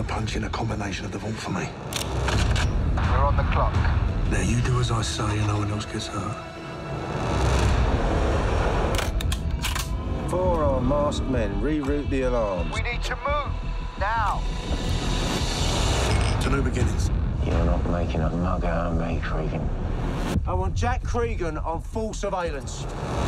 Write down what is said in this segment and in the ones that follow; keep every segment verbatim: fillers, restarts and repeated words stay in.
punch in a combination of the vault for me. We're on the clock. Now, you do as I say and no one else gets hurt. Four armed masked men, reroute the alarms. We need to move, now. To new beginnings. You're not making a mug out of me, Cregan. I want Jack Cregan on full surveillance.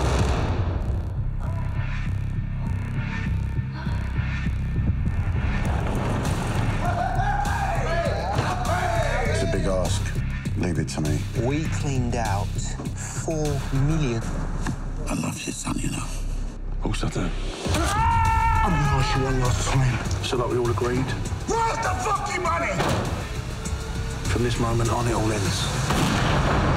It's a big ask. Leave it to me. We cleaned out four million. I love your son, you know. Of course I do. I'm gonna ask you one last time. So like we all agreed. Where's the fucking money? From this moment on, it all ends.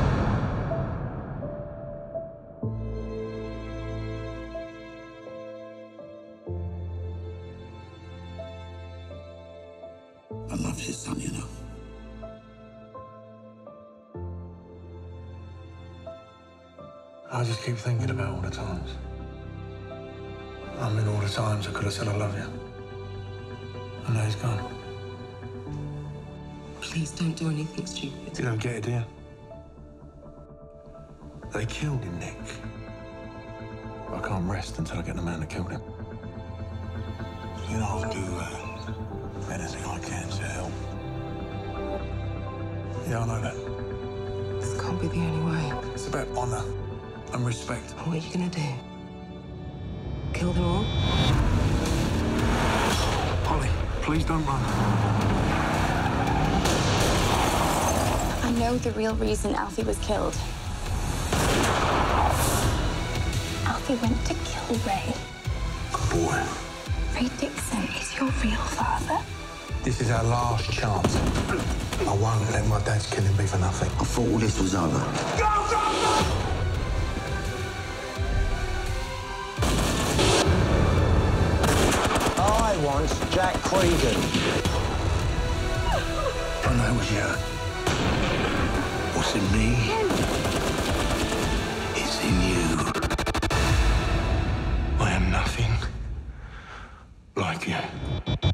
I love your son, you know. I just keep thinking about all the times. I mean, all the times I could have said I love you. And now he's gone. Please don't do anything stupid. You don't get it, do you? They killed him, Nick. I can't rest until I get the man that killed him. You know, I'll do uh, anything I can to help. Yeah, I know that. This can't be the only way. It's about honor and respect. What are you gonna do? Kill them all? Holly, please don't run. I know the real reason Alfie was killed. Alfie went to kill Ray. Good boy. Ray Dixon is your real father. This is our last chance. I won't let my dad's killing be for nothing. I thought all this was over. Go, go, go! I want Jack Cregan. I know it was you. What's in me? It's in you. I am nothing like you.